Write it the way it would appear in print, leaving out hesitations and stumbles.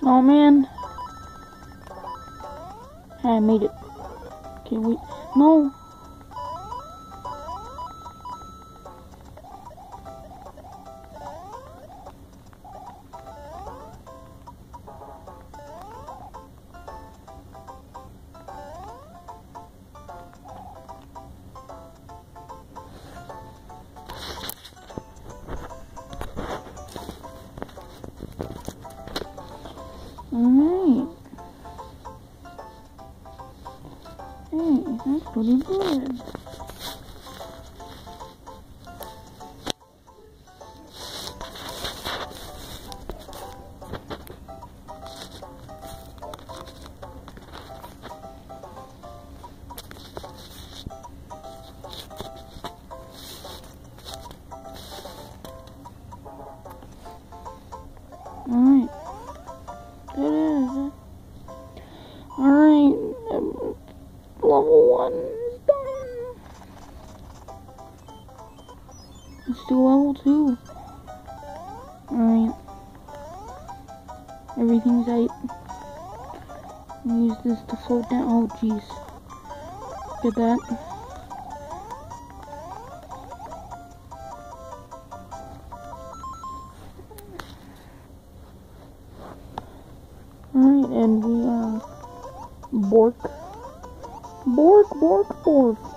Oh man. I made it. Okay, wait. No. Alright. Hey, that's pretty good. Alright. It is. Alright. Level 1 is done. Let's do level 2. Alright. Everything's right. Use this to float down. Oh, jeez. Get that. Alright, and we are Bork. Bork.